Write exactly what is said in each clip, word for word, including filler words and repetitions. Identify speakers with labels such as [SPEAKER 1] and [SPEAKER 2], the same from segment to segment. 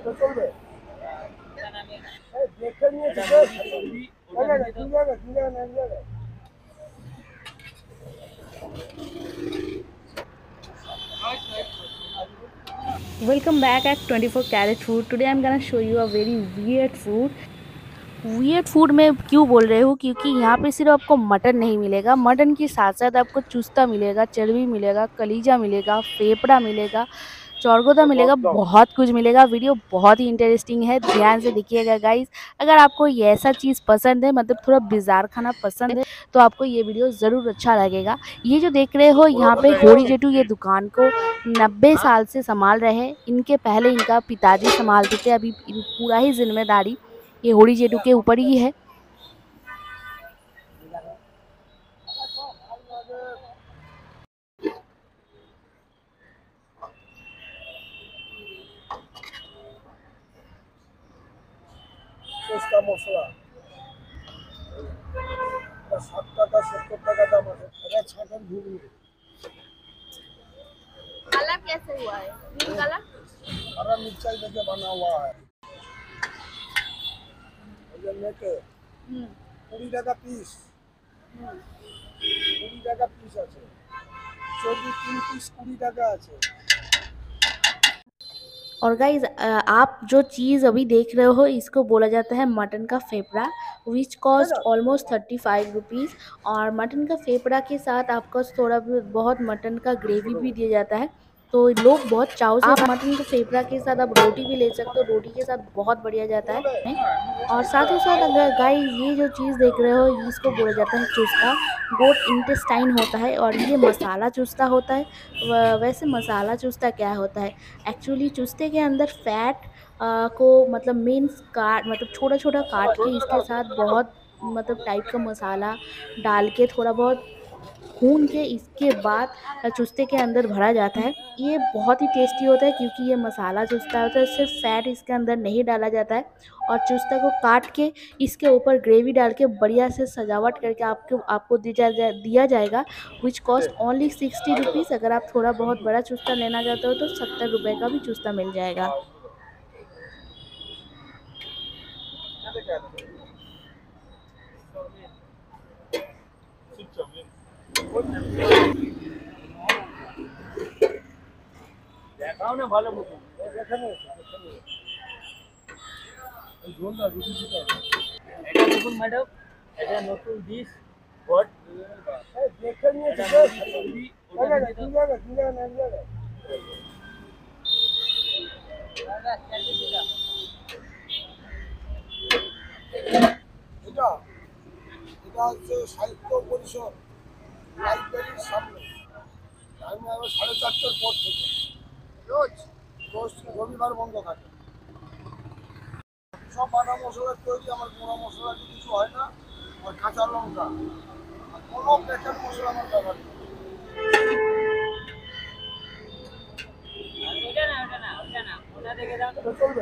[SPEAKER 1] Welcome back at twenty-four Carat Food. Today I'm gonna show you a very weird food. Weird food में क्यों बोल रहे हो, क्योंकि यहाँ पे सिर्फ आपको मटन नहीं मिलेगा, मटन के साथ साथ आपको चुस्ता मिलेगा, चर्बी मिलेगा, कलीजा मिलेगा, फेफड़ा मिलेगा, चौरगोदा मिलेगा, बहुत कुछ मिलेगा। वीडियो बहुत ही इंटरेस्टिंग है, ध्यान से देखिएगा गाइस। अगर आपको ये ऐसा चीज़ पसंद है, मतलब थोड़ा बिजार खाना पसंद है, तो आपको ये वीडियो ज़रूर अच्छा लगेगा। ये जो देख रहे हो यहाँ पे होरी जेटू ये दुकान को नब्बे साल से संभाल रहे हैं। इनके पहले इनका पिताजी संभालते थे, अभी पूरा ही जिम्मेदारी ये होड़ी जेटू के ऊपर ही है।
[SPEAKER 2] मसला सात टाका सत्तर टाका दाम है। छाटन घूमने
[SPEAKER 3] कलर कैसे हुआ है? ग्रीन कलर
[SPEAKER 2] हरा मिर्चाई देके बना हुआ है। ये लेके कुड़ी टाका पीस कुड़ी टाका पीस আছে चौबीस तीन पीस कुड़ी टाका আছে।
[SPEAKER 1] और गाइज आप जो चीज़ अभी देख रहे हो इसको बोला जाता है मटन का फेफड़ा, which cost almost thirty five rupees. और मटन का फेफड़ा के साथ आपको थोड़ा बहुत मटन का ग्रेवी भी दिया जाता है, तो लोग बहुत चाव से मटन के फेफड़ा के साथ आप रोटी भी ले सकते हो, रोटी के साथ बहुत बढ़िया जाता है। और साथ ही साथ अगर गाइस ये जो चीज़ देख रहे हो इसको बोला जाता है चुस्ता, गोट इंटेस्टाइन होता है, और ये मसाला चुस्ता होता है। वैसे मसाला चुस्ता क्या होता है, एक्चुअली चुस्ते के अंदर फैट को मतलब मीन्स काट मतलब छोटा छोटा काट के इसके साथ बहुत मतलब टाइप का मसाला डाल के थोड़ा बहुत भून के इसके बाद चुस्ते के अंदर भरा जाता है। ये बहुत ही टेस्टी होता है क्योंकि ये मसाला चुस्ता होता है, सिर्फ फैट इसके अंदर नहीं डाला जाता है। और चुस्ता को काट के इसके ऊपर ग्रेवी डाल के बढ़िया से सजावट करके आपको आपको दिया जा, दिया जाएगा, which cost only sixty rupees. अगर आप थोड़ा बहुत बड़ा चुस्ता लेना चाहते हो तो सत्तर रुपये का भी चुस्ता मिल जाएगा।
[SPEAKER 2] দেখাও না ভালো মতো এখানে এই ঝোলটা রুটি দিতে হবে। এটা দেখুন ম্যাডাম, এটা নতুন ডিশ বট দেখে নিয়েছি ওটা দিতে হবে। দিলে না দিলে এটা এটা হচ্ছে সাহিত্য পরিষদ লাইব্রেরির সামনে। আমি আবার সাড়ে চারটার পর থেকে রোজ রোজ রবিবার বন্ধ থাকে। সব বাটা মশলার তৈরি, আমার গুঁড়ো মশলা কিছু হয় না, আর কাঁচা লঙ্কা আর কোনো প্যাকেট মশলা আমার ব্যবহার নেই। ওটা না ওটা না ওটা না ওটা দেখে দাও তো চলবে।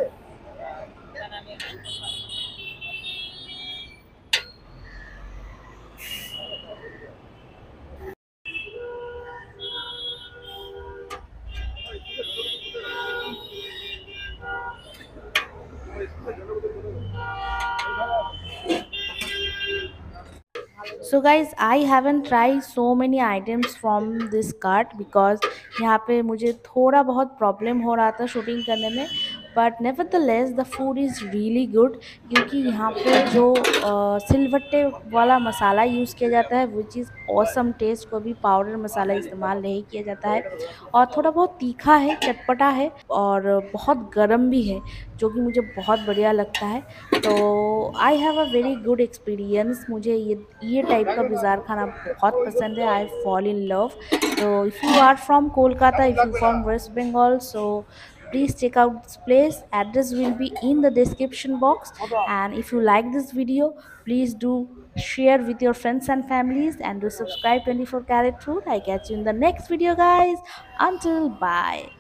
[SPEAKER 1] So guys I haven't try so many items from this cart because यहाँ पे मुझे थोड़ा बहुत प्रॉब्लम हो रहा था शूटिंग करने में, but nevertheless the food is really good, क्योंकि यहाँ पे जो सिलवट्टे वाला मसाला यूज़ किया जाता है विच इज़ ऑसम टेस्ट, को भी पाउडर मसाला इस्तेमाल नहीं किया जाता है। और थोड़ा बहुत तीखा है, चटपटा है और बहुत गर्म भी है, जो कि मुझे बहुत बढ़िया लगता है। तो I have a very good experience. मुझे ये ये टाइप का बाज़ार खाना बहुत पसंद है, आई फॉल इन लव। तो if you are from Kolkata, if you from West Bengal, so please check out this place. Address will be in the description box. And if you like this video, please do share with your friends and families, and do subscribe twenty-four Carat Food. I catch you in the next video guys. Until bye.